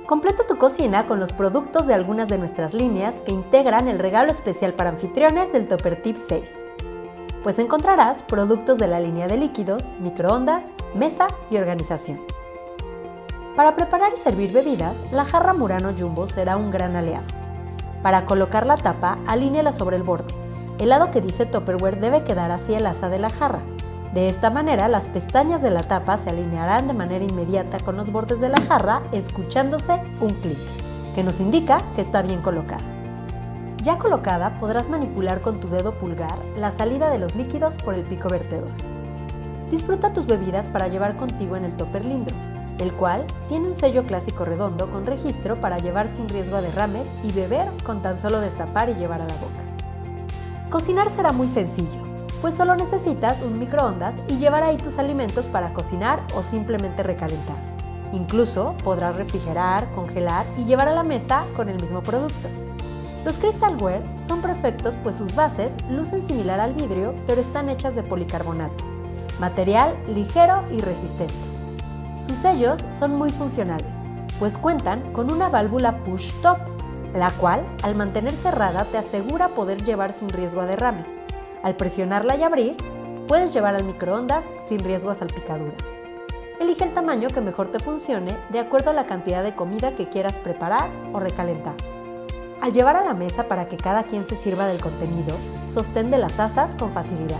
Completa tu cocina con los productos de algunas de nuestras líneas que integran el regalo especial para anfitriones del Tupper Tips 6. Pues encontrarás productos de la línea de líquidos, microondas, mesa y organización. Para preparar y servir bebidas, la jarra Murano Jumbo será un gran aliado. Para colocar la tapa, alíñala sobre el borde. El lado que dice Tupperware debe quedar hacia el asa de la jarra. De esta manera, las pestañas de la tapa se alinearán de manera inmediata con los bordes de la jarra, escuchándose un clic, que nos indica que está bien colocada. Ya colocada, podrás manipular con tu dedo pulgar la salida de los líquidos por el pico vertedor. Disfruta tus bebidas para llevar contigo en el Tupper Lindro, el cual tiene un sello clásico redondo con registro para llevar sin riesgo a derrames y beber con tan solo destapar y llevar a la boca. Cocinar será muy sencillo, pues solo necesitas un microondas y llevar ahí tus alimentos para cocinar o simplemente recalentar. Incluso podrás refrigerar, congelar y llevar a la mesa con el mismo producto. Los Crystalware son perfectos pues sus bases lucen similar al vidrio, pero están hechas de policarbonato, material ligero y resistente. Sus sellos son muy funcionales, pues cuentan con una válvula push top, la cual, al mantener cerrada, te asegura poder llevar sin riesgo a derrames. Al presionarla y abrir, puedes llevar al microondas sin riesgo a salpicaduras. Elige el tamaño que mejor te funcione de acuerdo a la cantidad de comida que quieras preparar o recalentar. Al llevar a la mesa para que cada quien se sirva del contenido, sostén de las asas con facilidad.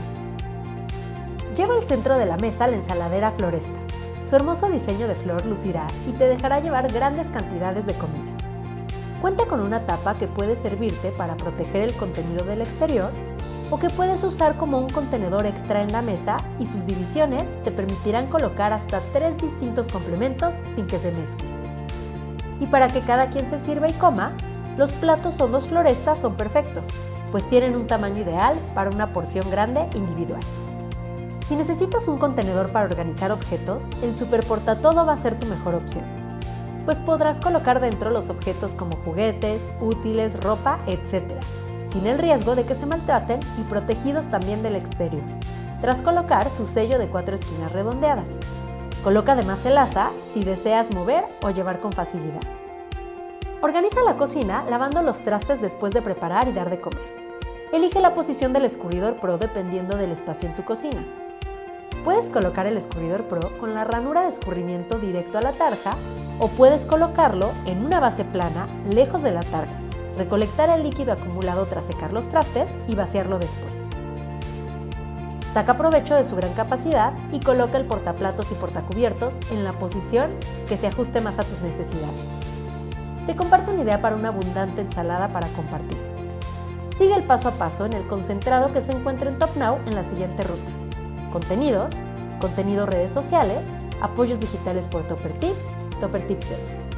Lleva al centro de la mesa la ensaladera Floresta. Su hermoso diseño de flor lucirá y te dejará llevar grandes cantidades de comida. Cuenta con una tapa que puede servirte para proteger el contenido del exterior o que puedes usar como un contenedor extra en la mesa y sus divisiones te permitirán colocar hasta 3 distintos complementos sin que se mezclen. Y para que cada quien se sirva y coma, los platos hondos Floresta son perfectos, pues tienen un tamaño ideal para una porción grande individual. Si necesitas un contenedor para organizar objetos, el Super Portatodo va a ser tu mejor opción, pues podrás colocar dentro los objetos como juguetes, útiles, ropa, etc., sin el riesgo de que se maltraten y protegidos también del exterior, tras colocar su sello de 4 esquinas redondeadas. Coloca además el asa si deseas mover o llevar con facilidad. Organiza la cocina lavando los trastes después de preparar y dar de comer. Elige la posición del escurridor Pro dependiendo del espacio en tu cocina. Puedes colocar el escurridor Pro con la ranura de escurrimiento directo a la tarja o puedes colocarlo en una base plana lejos de la tarja, recolectar el líquido acumulado tras secar los trastes y vaciarlo después. Saca provecho de su gran capacidad y coloca el portaplatos y portacubiertos en la posición que se ajuste más a tus necesidades. Te comparto una idea para una abundante ensalada para compartir. Sigue el paso a paso en el concentrado que se encuentra en Top Now en la siguiente ruta: contenidos, redes sociales, apoyos digitales por Tupper Tips, Tupper Tips 6.